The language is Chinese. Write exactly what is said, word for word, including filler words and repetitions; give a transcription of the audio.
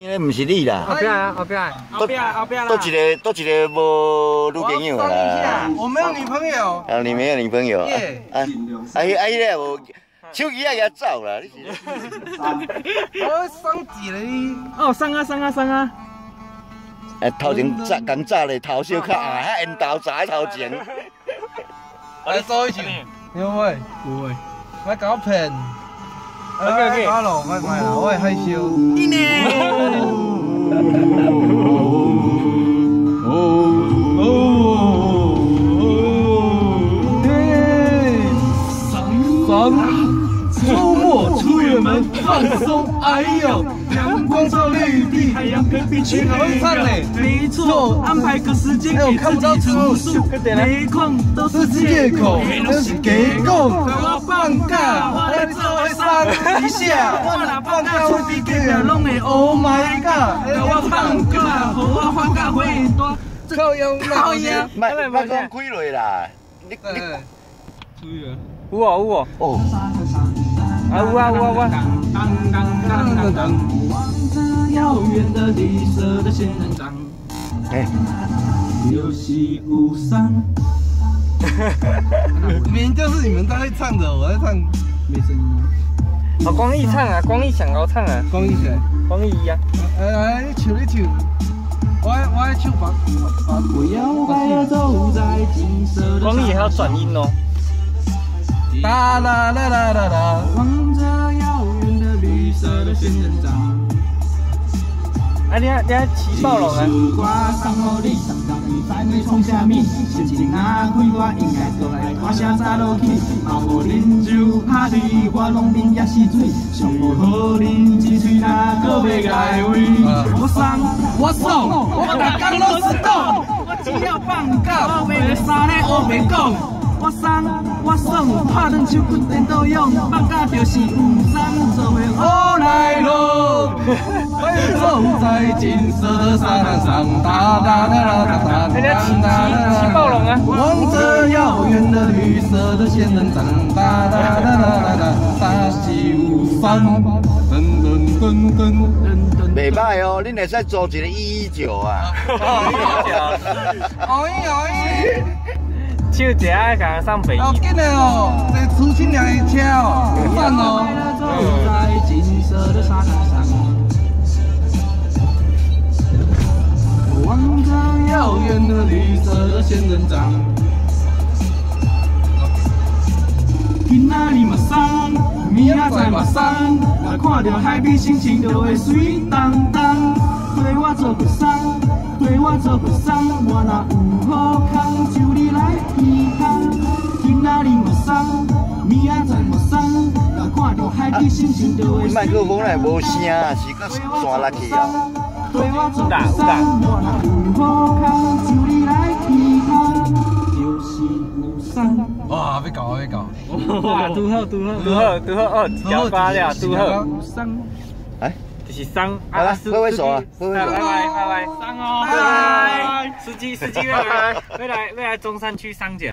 那不是你啦， 后壁啊，后壁，后壁，后壁啦。 都一个，都一个无女朋友啦。 我没有女朋友。 啊，你没有女朋友？啊啊，啊，迄个无手机啊，也走啦，你是？ 我送一个。 哦，送啊，送啊，送啊。 哎，头前早刚早咧，头小较矮，遐烟头早喺头前。 来做一句，有喂， 有喂， 别搞我骗。 OK OK。 好了，快快啦，我会害羞。一年。哦哦哦！上周末出远门放松，哎呦，阳光照绿地，海洋跟碧池会唱嘞， 没错，安排个时间给自己出宿，没空都是借口， 都是给够。我放假，我来做会上一下，我若放假我比别人拢会 Oh my God！ 我放假，我放假会多， 靠样靠样， 卖卖讲开落啦，你你注意啊！有哦有哦。 哦。 啊有啊有啊有啊。当当当当当。望着遥远的绿色的仙人掌。 哎。 游戏无伤。 明明就是你们在唱的，我在唱。 没声音吗？哦，光义唱啊，光义想要唱啊。 光义谁？ 光义呀。 哎哎，你唱你唱。我我爱唱白白。 我摇摆地走在金色的。光义还要转音哦。 哒啦啦啦啦啦， 望着遥远的绿色的仙人掌。啊，你啊，你啊，骑暴龙啊！挂上火力，上到你在你冲下面，心情啊开，我应该过来看啥早落去。嘛无啉酒拍醉，我拢面也是水，上无好啉一嘴哪个要来喂？我送，我送，我大家拢是懂，我只要放假，我为了啥咧黑白讲。我送我送，拍断手骨颠倒用，放假就是有山做伙好来咯。 走在金色的沙滩上，哒哒哒哒哒哒哒哒。 骑暴龙啊！ 望着遥远的绿色的仙人掌，哒哒哒哒哒哒，大西无山，噔噔噔噔噔。 袂歹哦，恁会使租一个一一九啊。 哦咦哦咦。 手一下甲送北。 要紧的哦，这出清凉的车哦，赞哦。 走在金色的沙滩上， 望着遥远的绿色的仙人掌。今仔日嘛送，明仔载嘛送，若看到海边心情就会水当当。对我做个送，对我做个送，我若有好康，就你来起工。今仔日嘛送，明仔载嘛送，若看到海边心情就会水当当。麦克风来无声啊，是搁山落去啊。对我做个送，我若有好康，就你来起工。就是有送。哇，要搞要搞！ 哇，拄好拄好拄好拄好哦，一条发了拄好。 哎。 是伤， 好了，挥挥手啊，挥挥手， 拜拜拜拜，伤哦，拜拜，司机司机，未来未来未来中山区伤检。